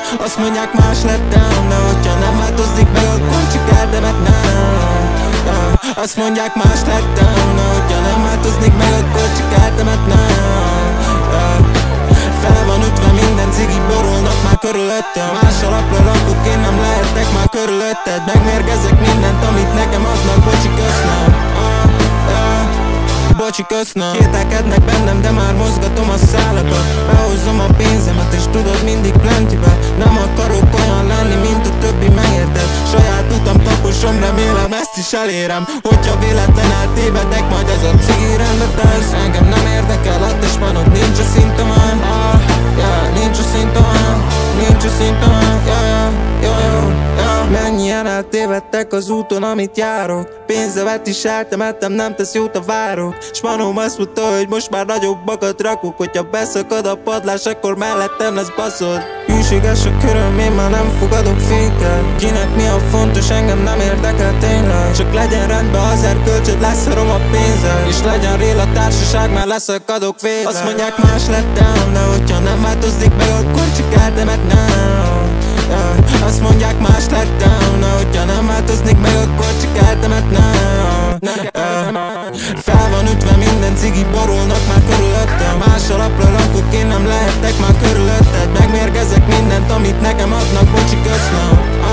Azt mondják más lettem, de hogyha nem változik meg, akkor csak eltemet nem. Azt mondják más lettem, de hogyha nem változik meg, akkor csak eltemetnem. Fel van ütve minden, cigi borulnak már körülöttem. Más alapra rakok, én nem lehetek már körülötted. Megmérgezek mindent, amit nekem adnak, bocsi köszönöm. Bocsi köszönöm. Kételkednek bennem, de már mozgatom a szálakat. Behozom a pénzemet és tudod mindig plentibe. Nem akarok olyan lenni, mint a többi, megérted? Saját utam taposom, remélem ezt is elérem. Hogyha véletlen eltévedek, majd ez a cigi rendbe tesz. Engem nem érdekel, a te spanod, nincs a szintomen. Nincs a szintomen, nincs a szintomen. Mennyien eltévedtek az úton, amit járok. Pénzemet is eltemettem, nem tesz jót a várok. S manom azt mondta, hogy most már nagyobbakat rakok. Hogyha beszakad a padlás, akkor mellettem lesz baszod. Hűséges a köröm, én már nem fogadok féket. Kinek mi a fontos, engem nem érdekel tényleg. Csak legyen rendben az erkölcsöd, leszarom a pénzzel. És legyen rél a társaság, már leszakadok véle. Azt mondják más lettem, de hogyha nem változik meg, akkor csak eltemetnem. Azt mondják más lettem, de hogyha nem változnék meg, akkor csak eltemetnem. Fel van ütve minden, cigi borulnak már körülöttem. Más alapra rakok, én nem lehetek már körülötted. Megmérgezek mindent, amit nekem adnak, bocsi köszönöm.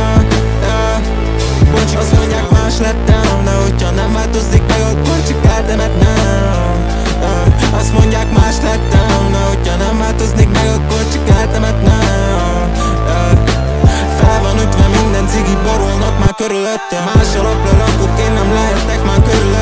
Bocsi, azt mondják más lettem, de hogyha nem változik meg, akkor csak eltemetnem. Azt mondják más lettem, de hogyha nem változnék meg, akkor csak eltemetnem. Fel van ütve minden, cigi borulnak már körülöttem. Más alapra rakok, én nem lehetek már körülöttem.